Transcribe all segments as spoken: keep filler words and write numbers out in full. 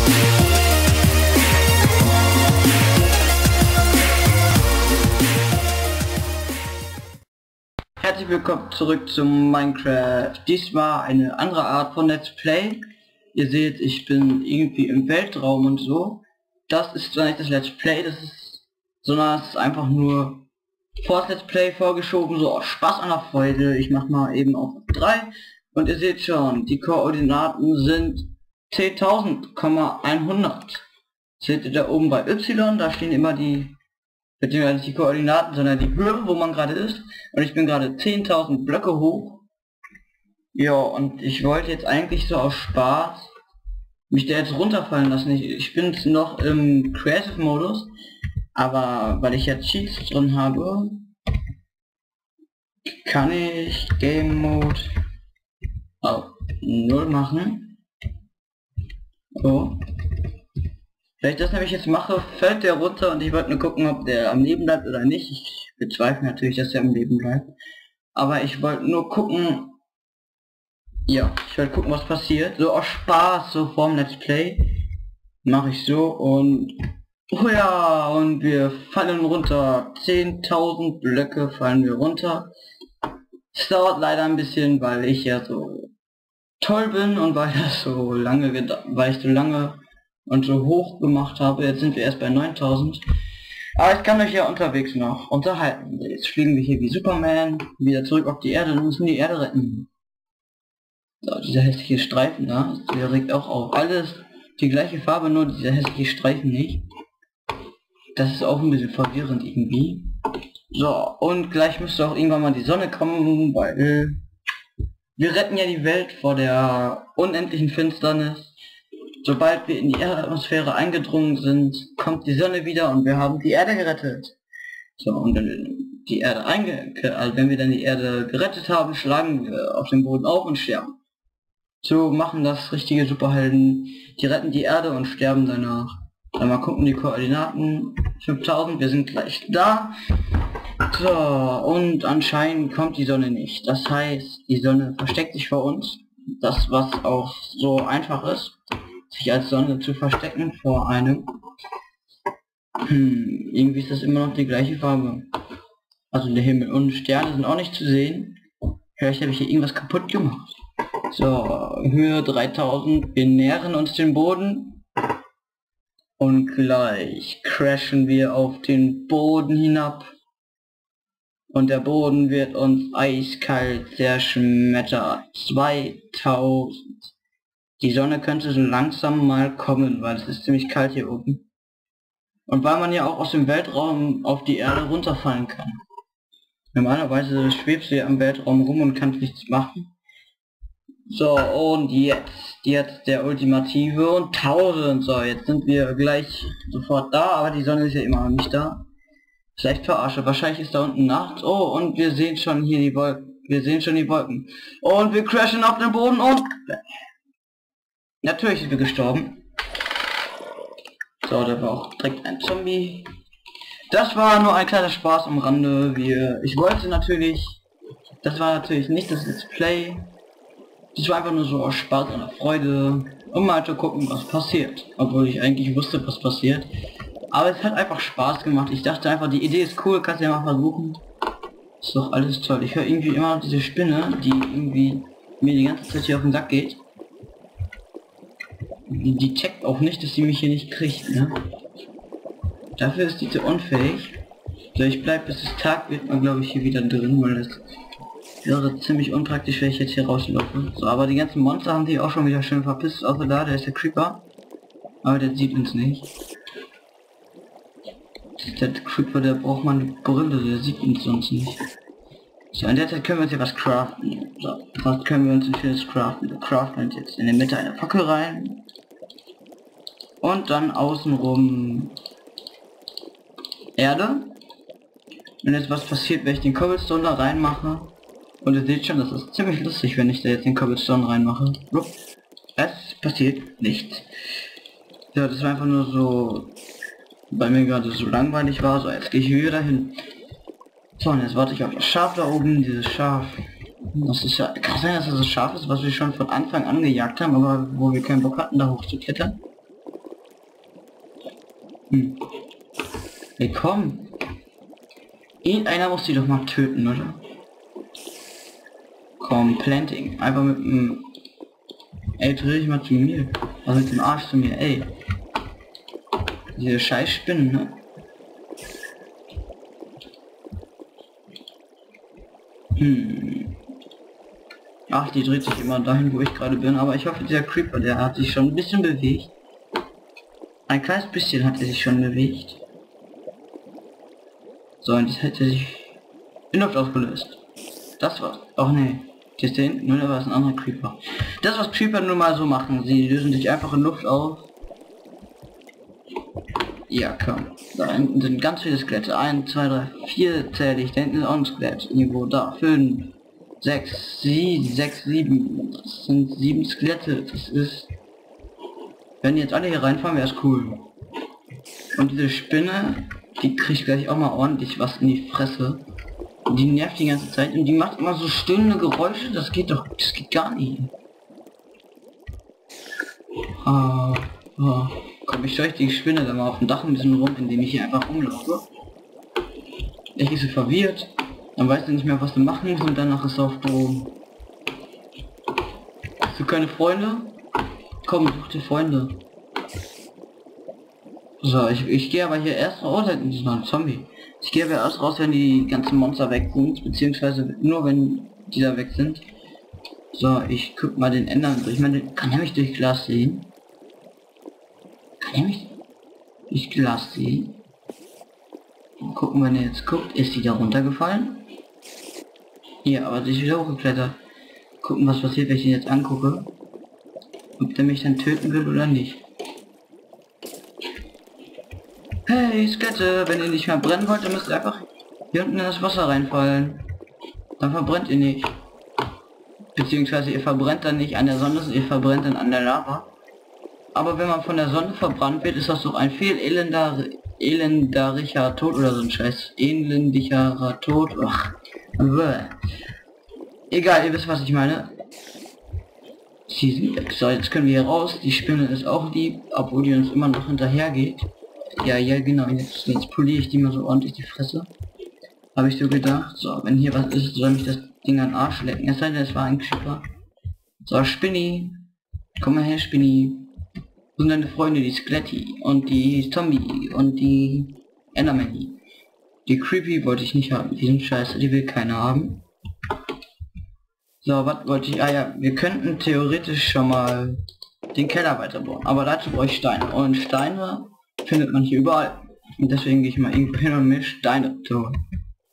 Herzlich willkommen zurück zum Minecraft. Diesmal eine andere Art von Let's Play. Ihr seht, ich bin irgendwie im Weltraum und so. Das ist zwar nicht das Let's Play, das ist, sondern es ist einfach nur vor das Let's Play vorgeschoben, so aus Spaß an der Freude. Ich mach mal eben auf drei und ihr seht schon, die Koordinaten sind zehntausend,hundert. Seht ihr da oben bei Y, da stehen immer die, beziehungsweise nicht die Koordinaten, sondern die Höhe, wo man gerade ist. Und ich bin gerade zehntausend Blöcke hoch. Ja, und ich wollte jetzt eigentlich so aus Spaß mich da jetzt runterfallen lassen. Ich, ich bin jetzt noch im Creative Modus, aber weil ich jetzt Cheats drin habe, kann ich Game Mode auf null machen. So. Wenn ich das nämlich jetzt mache, fällt der runter und ich wollte nur gucken, ob der am Leben bleibt oder nicht. Ich bezweifle natürlich, dass er am Leben bleibt. Aber ich wollte nur gucken, ja, ich wollte gucken, was passiert. So aus Spaß, so vorm Let's Play, mache ich so und, oh ja, und wir fallen runter. zehntausend Blöcke fallen wir runter. Es dauert leider ein bisschen, weil ich ja so toll bin und weil das so lange, weil ich so lange und so hoch gemacht habe. Jetzt sind wir erst bei neuntausend. Aber ich kann euch ja unterwegs noch unterhalten. Jetzt fliegen wir hier wie Superman wieder zurück auf die Erde und müssen die Erde retten. So, dieser hässliche Streifen da, der regt auch auf. Alles die gleiche Farbe, nur dieser hässliche Streifen nicht. Das ist auch ein bisschen verwirrend irgendwie. So, und gleich müsste auch irgendwann mal die Sonne kommen, weil wir retten ja die Welt vor der unendlichen Finsternis. Sobald wir in die Erdatmosphäre eingedrungen sind, kommt die Sonne wieder und wir haben die Erde gerettet. So, und wenn die Erde einge also wenn wir dann die Erde gerettet haben, schlagen wir auf dem Boden auf und sterben. So machen das richtige Superhelden. Die retten die Erde und sterben danach. Dann mal gucken die Koordinaten. fünftausend, wir sind gleich da. So, und anscheinend kommt die Sonne nicht. Das heißt, die Sonne versteckt sich vor uns. Das, was auch so einfach ist, sich als Sonne zu verstecken vor einem. Hm, irgendwie ist das immer noch die gleiche Farbe. Also der Himmel und Sterne sind auch nicht zu sehen. Vielleicht habe ich hier irgendwas kaputt gemacht. So, Höhe dreitausend, wir nähern uns den Boden. Und gleich crashen wir auf den Boden hinab. Und der Boden wird uns eiskalt zerschmettern. zweitausend. Die Sonne könnte so langsam mal kommen, weil es ist ziemlich kalt hier oben. Und weil man ja auch aus dem Weltraum auf die Erde runterfallen kann. Normalerweise schwebst du ja im Weltraum rum und kannst nichts machen. So, und jetzt, jetzt der ultimative und tausend. So, jetzt sind wir gleich sofort da, aber die Sonne ist ja immer noch nicht da. Vielleicht verarsche, wahrscheinlich ist da unten Nacht. Oh, und wir sehen schon hier die Wolken. Wir sehen schon die Wolken. Und wir crashen auf den Boden und... Natürlich sind wir gestorben. So, da war auch direkt ein Zombie. Das war nur ein kleiner Spaß am Rande. Wir, ich wollte natürlich... Das war natürlich nicht das Let's Play. Das war einfach nur so aus Spaß und Freude, um mal zu gucken, was passiert. Obwohl ich eigentlich wusste, was passiert. Aber es hat einfach Spaß gemacht. Ich dachte einfach, die Idee ist cool, kannst du ja mal versuchen. Ist doch alles toll. Ich höre irgendwie immer noch diese Spinne, die irgendwie mir die ganze Zeit hier auf den Sack geht. Die, die checkt auch nicht, dass sie mich hier nicht kriegt, ne? Dafür ist die zu unfähig. So, ich bleib bis es Tag wird, man glaube ich hier wieder drin, weil das wäre ziemlich unpraktisch, wenn ich jetzt hier rauslaufe. So, aber die ganzen Monster haben sich auch schon wieder schön verpisst, außer da, der ist der Creeper. Aber der sieht uns nicht. Der Creeper, der braucht mal eine Brille, der sieht uns sonst nicht. So, in der Zeit können wir uns hier was craften. So, was können wir uns ein schönes craften? Wir craften uns jetzt in der Mitte eine Fackel rein. Und dann außenrum Erde. Wenn jetzt was passiert, wenn ich den Cobblestone da reinmache. Und ihr seht schon, das ist ziemlich lustig, wenn ich da jetzt den Cobblestone reinmache. Es passiert nichts. Ja, das war einfach nur so, bei mir gerade so langweilig war. So, jetzt gehe ich wieder hin. So, und jetzt warte ich auf das Schaf da oben, dieses Schaf. Das ist ja, kann sein, dass das das Schaf ist, was wir schon von Anfang an gejagt haben, aber wo wir keinen Bock hatten, da hoch zu klettern. Hm. Ey, komm. Irgendeiner muss die doch mal töten, oder? Komm, Planting. Einfach mit dem... Ey, dreh dich mal zu mir. Also mit dem Arsch zu mir, ey. Diese scheiß Spinnen, ne? Hm. Ach, die dreht sich immer dahin, wo ich gerade bin. Aber ich hoffe, dieser Creeper, der hat sich schon ein bisschen bewegt. Ein kleines bisschen hat er sich schon bewegt. So, und jetzt hätte sich in Luft aufgelöst. Das war's. Ach nee. Hier ist der hinten, nur da war es ein anderer Creeper. Das, was Creeper nun mal so machen. Sie lösen sich einfach in Luft auf. Ja, komm. Da hinten sind ganz viele Skelette. eins, zwei, drei, vier zähle ich. Da hinten ist auch ein Skelett. Irgendwo da. fünf, sechs, sieben, sechs, sieben. Das sind sieben Skelette. Das ist... Wenn die jetzt alle hier reinfahren, wäre es cool. Und diese Spinne, die kriegt gleich auch mal ordentlich was in die Fresse. Die nervt die ganze Zeit und die macht immer so stöhnende Geräusche. Das geht doch... Das geht gar nicht. Ah, ah. Komm, ich scheuche die Spinne da mal auf dem Dach ein bisschen rum, indem ich hier einfach rumlaufe. Ich ist sie verwirrt, dann weiß er nicht mehr, was du machen musst und danach ist er auf Drogen. Hast du keine Freunde? Komm, such dir Freunde. So, ich, ich gehe aber hier erst raus, das ist noch ein Zombie. Ich gehe aber erst raus, wenn die ganzen Monster weg sind, beziehungsweise nur wenn die da weg sind. So, ich guck mal den ändern. Ich meine, kann er mich durch Glas sehen? Kann er mich durch Glas sehen? Mal gucken, wenn er jetzt guckt, ist die da runtergefallen? Ja, aber sie ist wieder hochgeklettert. Gucken, was passiert, wenn ich ihn jetzt angucke. Ob der mich dann töten will oder nicht. Hey, Skelette, wenn ihr nicht mehr brennen wollt, dann müsst ihr einfach hier unten in das Wasser reinfallen. Dann verbrennt ihr nicht. Beziehungsweise ihr verbrennt dann nicht an der Sonne, ihr verbrennt dann an der Lava. Aber wenn man von der Sonne verbrannt wird, ist das doch ein viel elender, elenderischer Tod oder so ein Scheiß. Elendigerer Tod. Ach. Egal, ihr wisst, was ich meine. Sie sind weg. So, jetzt können wir hier raus. Die Spinne ist auch lieb, obwohl die uns immer noch hinterher geht. Ja, ja, genau. Jetzt, jetzt poliere ich die mal so ordentlich die Fresse. Habe ich so gedacht. So, wenn hier was ist, soll mich das Ding an den Arsch lecken. Es sei denn, es war ein Creeper. So, Spinni. Komm mal her, Spinni. Und deine Freunde, die Skeletti und die Zombie und die Enderman. Die Creepy wollte ich nicht haben. Die sind scheiße, die will keiner haben. So, was wollte ich? Ah ja, wir könnten theoretisch schon mal den Keller weiterbauen. Aber dazu brauche ich Steine. Und Steine findet man hier überall. Und deswegen gehe ich mal irgendwo hin und mir Steine zu holen.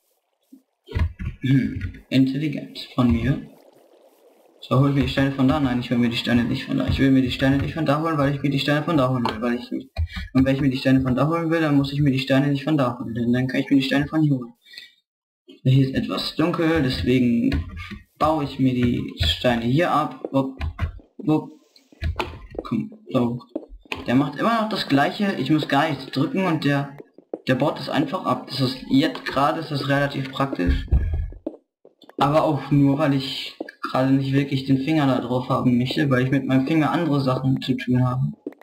Hm, intelligent von mir. So, hol ich mir die Steine von da? Nein, ich will mir die Steine nicht von da. Ich will mir die Steine nicht von da holen, weil ich mir die Steine von da holen will, weil ich nicht. Und wenn ich mir die Steine von da holen will, dann muss ich mir die Steine nicht von da holen, denn dann kann ich mir die Steine von hier holen. Hier ist etwas dunkel, deswegen baue ich mir die Steine hier ab. Wupp, wupp. Komm, so. Der macht immer noch das gleiche, ich muss gar nichts drücken und der der baut das einfach ab. Das ist jetzt gerade ist das relativ praktisch. Aber auch nur, weil ich gerade nicht wirklich den Finger da drauf haben möchte, weil ich mit meinem Finger andere Sachen zu tun habe.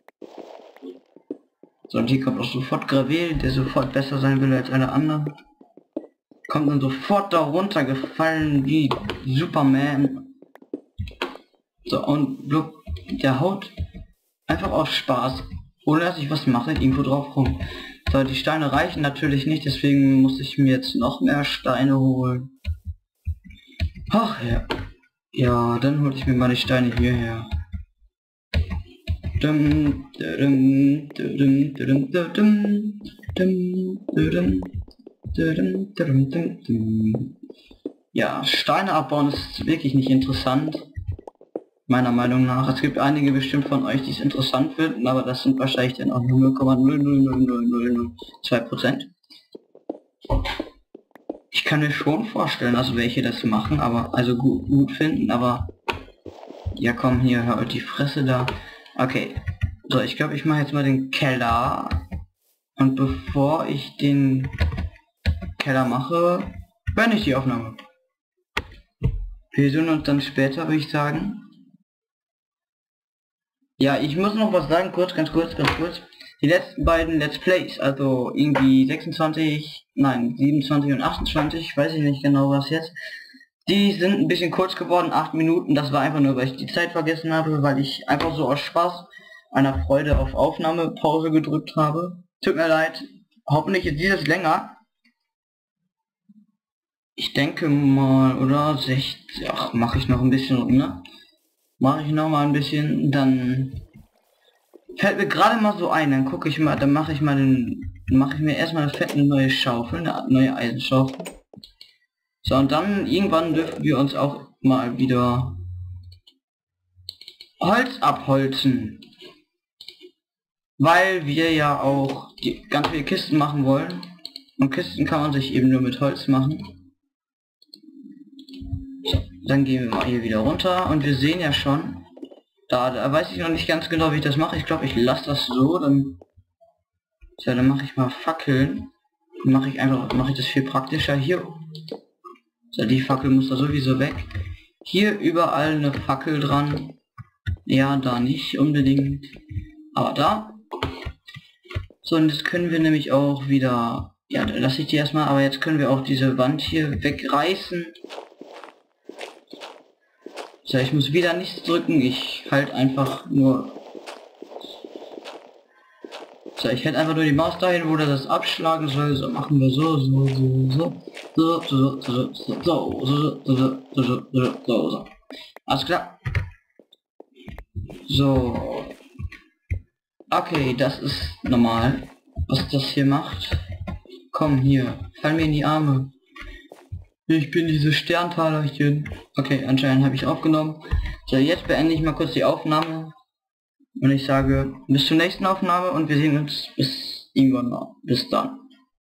So, und hier kommt auch sofort Gravel, der sofort besser sein will als alle anderen. Kommt dann sofort da runtergefallen wie Superman. So, und blub, der haut einfach auf Spaß, ohne dass ich was mache, irgendwo drauf rum. So, die Steine reichen natürlich nicht, deswegen muss ich mir jetzt noch mehr Steine holen. Ach ja. Ja, dann hole ich mir mal die Steine hierher. Dum, dum, dum, dum, dum, dum, dum, dum, dum. Ja, Steine abbauen ist wirklich nicht interessant. Meiner Meinung nach. Es gibt einige bestimmt von euch, die es interessant finden, aber das sind wahrscheinlich dann auch nur null Komma null null null null null null zwei Prozent. Ich kann mir schon vorstellen, dass welche das machen, aber also gut, gut finden, aber ja komm hier, hört die Fresse da. Okay, so ich glaube ich mache jetzt mal den Keller und bevor ich den Keller mache, beende ich die Aufnahme. Wir sehen uns dann später, würde ich sagen. Ja, ich muss noch was sagen, kurz, ganz kurz, ganz kurz. die letzten beiden Let's Plays, also irgendwie sechsundzwanzig, nein, siebenundzwanzig und achtundzwanzig, weiß ich nicht genau was jetzt. Die sind ein bisschen kurz geworden, acht Minuten, das war einfach nur, weil ich die Zeit vergessen habe, weil ich einfach so aus Spaß einer Freude auf Aufnahmepause gedrückt habe. Tut mir leid, hoffentlich ist dieses länger. Ich denke mal, oder sechzig, ach, mache ich noch ein bisschen, ne? Mache ich noch mal ein bisschen, dann fällt mir gerade mal so ein, dann gucke ich mal, dann mache ich mal den, mache ich mir erstmal eine fette neue Schaufel, eine neue Eisenschaufel. So, und dann irgendwann dürfen wir uns auch mal wieder Holz abholzen. Weil wir ja auch die ganz viele Kisten machen wollen. Und Kisten kann man sich eben nur mit Holz machen. So, dann gehen wir mal hier wieder runter und wir sehen ja schon, da, da weiß ich noch nicht ganz genau, wie ich das mache. Ich glaube, ich lasse das so, dann, so, dann mache ich mal Fackeln. Dann mache ich einfach, mache ich das viel praktischer hier. So, die Fackel muss da sowieso weg. Hier überall eine Fackel dran. Ja, da nicht unbedingt, aber da. So, und jetzt können wir nämlich auch wieder, ja, da lasse ich die erstmal, aber jetzt können wir auch diese Wand hier wegreißen. So, ich muss wieder nichts drücken, ich halte einfach nur, so, ich hätte einfach nur die Maus dahin, wo das abschlagen soll. So, machen wir so, so, so, so, so, so, so, so, so, so, so, so, so, so, so, so. Alles klar. So. Okay, das ist normal, was das hier macht. Komm hier, fall mir in die Arme. Ich bin dieses Sterntalerchen. Okay, anscheinend habe ich aufgenommen. So, jetzt beende ich mal kurz die Aufnahme. Und ich sage bis zur nächsten Aufnahme und wir sehen uns bis irgendwann mal. Bis dann.